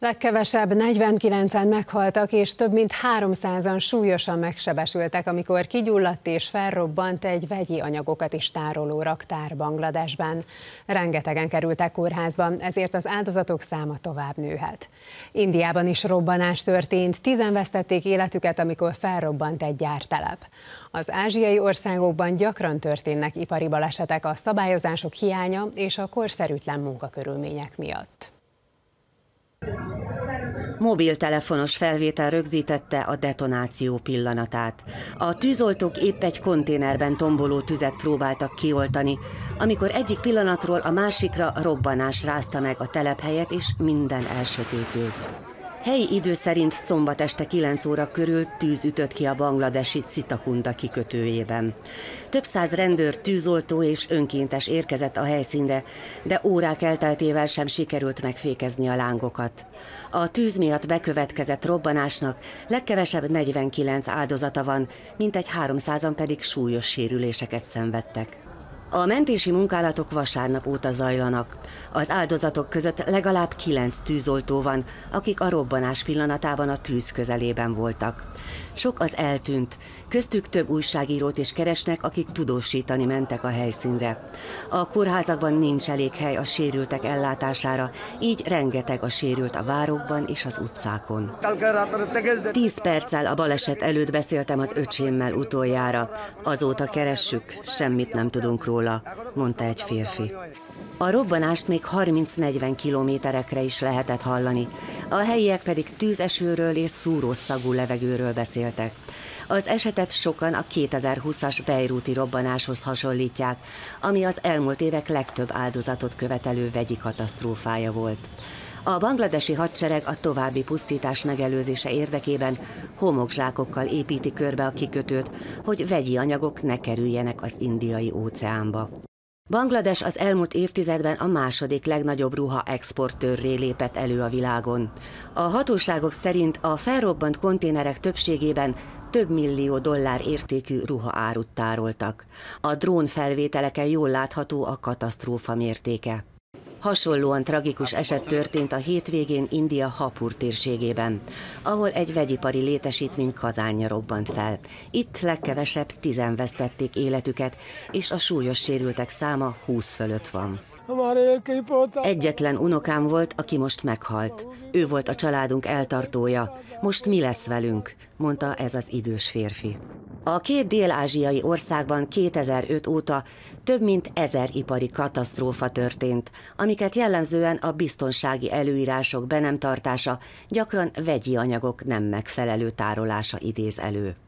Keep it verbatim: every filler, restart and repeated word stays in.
Legkevesebb negyvenkilencen meghaltak, és több mint háromszázan súlyosan megsebesültek, amikor kigyulladt és felrobbant egy vegyi anyagokat is tároló raktár Bangladesben. Rengetegen kerültek kórházba, ezért az áldozatok száma tovább nőhet. Indiában is robbanás történt, tízen vesztették életüket, amikor felrobbant egy gyártelep. Az ázsiai országokban gyakran történnek ipari balesetek a szabályozások hiánya és a korszerűtlen munkakörülmények miatt. Mobiltelefonos felvétel rögzítette a detonáció pillanatát. A tűzoltók épp egy konténerben tomboló tüzet próbáltak kioltani, amikor egyik pillanatról a másikra robbanás rázta meg a telephelyet, és minden elsötétült. Helyi idő szerint szombat este kilenc óra körül tűz ütött ki a bangladesi Sitakunda kikötőjében. Több száz rendőr, tűzoltó és önkéntes érkezett a helyszínre, de órák elteltével sem sikerült megfékezni a lángokat. A tűz miatt bekövetkezett robbanásnak legkevesebb negyvenkilenc áldozata van, mintegy háromszázan pedig súlyos sérüléseket szenvedtek. A mentési munkálatok vasárnap óta zajlanak. Az áldozatok között legalább kilenc tűzoltó van, akik a robbanás pillanatában a tűz közelében voltak. Sok az eltűnt, köztük több újságírót is keresnek, akik tudósítani mentek a helyszínre. A kórházakban nincs elég hely a sérültek ellátására, így rengeteg a sérült a várokban és az utcákon. Tíz perccel a baleset előtt beszéltem az öcsémmel utoljára. Azóta keressük, semmit nem tudunk róla, mondta egy férfi. A robbanást még harminc-negyven kilométerekre is lehetett hallani, a helyiek pedig tűzesőről és szúrószagú levegőről beszéltek. Az esetet sokan a kétezer-húszas bejrúti robbanáshoz hasonlítják, ami az elmúlt évek legtöbb áldozatot követelő vegyi katasztrófája volt. A bangladesi hadsereg a további pusztítás megelőzése érdekében homokzsákokkal építi körbe a kikötőt, hogy vegyi anyagok ne kerüljenek az Indiai óceánba. Banglades az elmúlt évtizedben a második legnagyobb ruha exportőrré lépett elő a világon. A hatóságok szerint a felrobbant konténerek többségében több millió dollár értékű ruhaárut tároltak. A drón felvételeken jól látható a katasztrófa mértéke. Hasonlóan tragikus eset történt a hétvégén India Hapur térségében, ahol egy vegyipari létesítmény kazánja robbant fel. Itt legkevesebb tízen vesztették életüket, és a súlyos sérültek száma húsz fölött van. Egyetlen unokám volt, aki most meghalt. Ő volt a családunk eltartója. Most mi lesz velünk? Mondta ez az idős férfi. A két dél-ázsiai országban kétezer-öt óta több mint ezer ipari katasztrófa történt, amiket jellemzően a biztonsági előírások be nem tartása, gyakran vegyi anyagok nem megfelelő tárolása idéz elő.